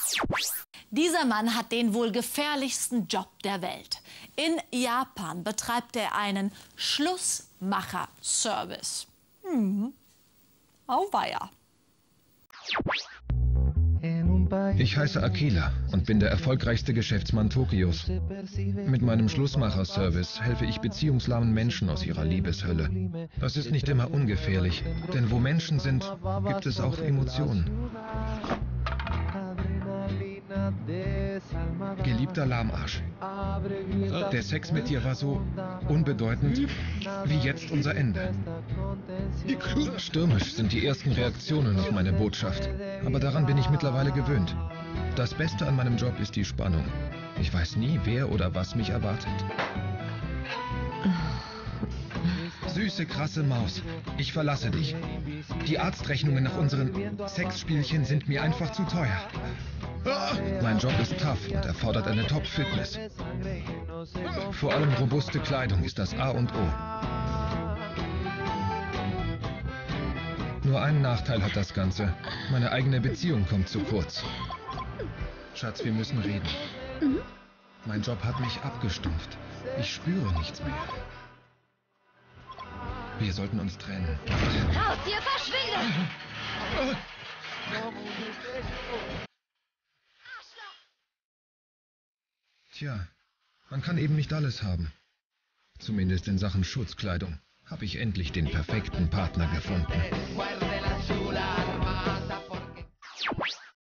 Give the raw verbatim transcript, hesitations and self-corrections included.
Dieser Mann hat den wohl gefährlichsten Job der Welt. In Japan betreibt er einen Schlussmacher-Service. Hm. Auweia. Ich heiße Akila und bin der erfolgreichste Geschäftsmann Tokios. Mit meinem Schlussmacher-Service helfe ich beziehungslahmen Menschen aus ihrer Liebeshölle. Das ist nicht immer ungefährlich, denn wo Menschen sind, gibt es auch Emotionen. Geliebter Lahmarsch, der Sex mit dir war so unbedeutend wie jetzt unser Ende. Stürmisch sind die ersten Reaktionen auf meine Botschaft, aber daran bin ich mittlerweile gewöhnt. Das Beste an meinem Job ist die Spannung. Ich weiß nie, wer oder was mich erwartet. Süße, krasse Maus, ich verlasse dich. Die Arztrechnungen nach unseren Sexspielchen sind mir einfach zu teuer. Mein Job ist tough und erfordert eine Top-Fitness. Vor allem robuste Kleidung ist das A und O. Nur einen Nachteil hat das Ganze. Meine eigene Beziehung kommt zu kurz. Schatz, wir müssen reden. Mein Job hat mich abgestumpft. Ich spüre nichts mehr. Wir sollten uns trennen. Raus hier, verschwinde! Tja, man kann eben nicht alles haben. Zumindest in Sachen Schutzkleidung habe ich endlich den perfekten Partner gefunden.